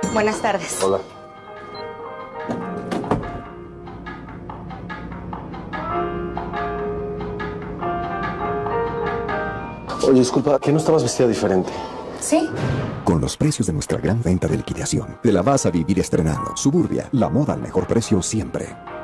Buenas tardes. Hola. Oye, disculpa, ¿que no estabas vestida diferente? ¿Sí? Con los precios de nuestra gran venta de liquidación, te la vas a vivir estrenando. Suburbia, la moda al mejor precio siempre.